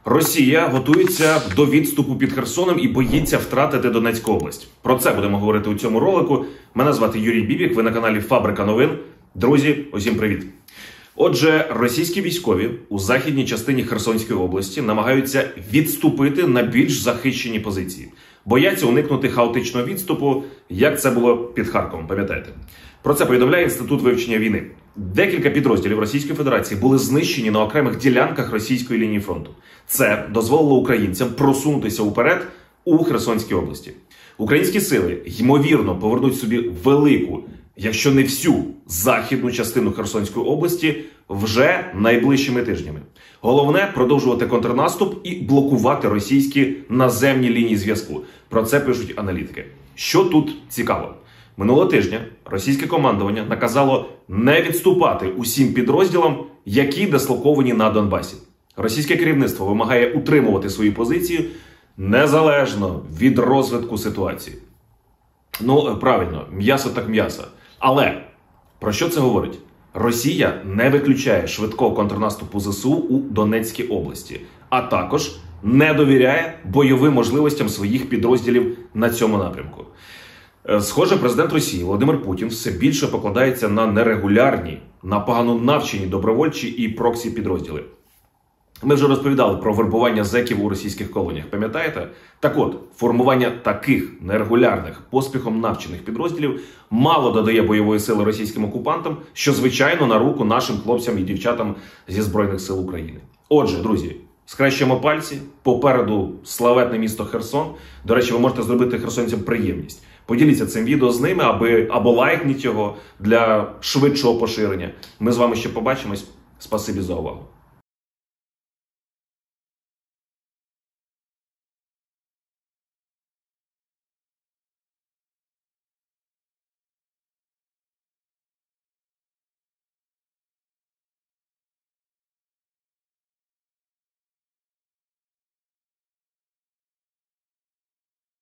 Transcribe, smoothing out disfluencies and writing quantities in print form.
Росія готується до відступу під Херсоном і боїться втратити Донецьку область. Про це будемо говорити у цьому ролику. Мене звати Юрій Бібік, ви на каналі Фабрика новин. Друзі, усім привіт! Отже, російські військові у західній частині Херсонської області намагаються відступити на більш захищені позиції. Бояться уникнути хаотичного відступу, як це було під Харковом, пам'ятаєте? Про це повідомляє Інститут вивчення війни. Декілька підрозділів Російської Федерації були знищені на окремих ділянках російської лінії фронту. Це дозволило українцям просунутися уперед у Херсонській області. Українські сили, ймовірно, повернуть собі велику, якщо не всю, західну частину Херсонської області вже найближчими тижнями. Головне – продовжувати контрнаступ і блокувати російські наземні лінії зв'язку. Про це пишуть аналітики. Що тут цікаво? Минулого тижня російське командування наказало не відступати усім підрозділам, які дислоковані на Донбасі. Російське керівництво вимагає утримувати свої позиції незалежно від розвитку ситуації. Ну, правильно, м'ясо так м'ясо. Але про що це говорить? Росія не виключає швидкого контрнаступу ЗСУ у Донецькій області, а також не довіряє бойовим можливостям своїх підрозділів на цьому напрямку. Схоже, президент Росії Володимир Путін все більше покладається на нерегулярні, на погано навчені добровольчі і проксі підрозділи. Ми вже розповідали про вербування зеків у російських колоніях, пам'ятаєте? Так от, формування таких нерегулярних, поспіхом навчених підрозділів мало додає бойової сили російським окупантам, що, звичайно, на руку нашим хлопцям і дівчатам зі Збройних сил України. Отже, друзі, скрещуємо пальці, попереду славетне місто Херсон. До речі, ви можете зробити херсонцям приємність. Поділіться цим відео з ними, або лайкніть його для швидшого поширення. Ми з вами ще побачимось. Спасибі за увагу.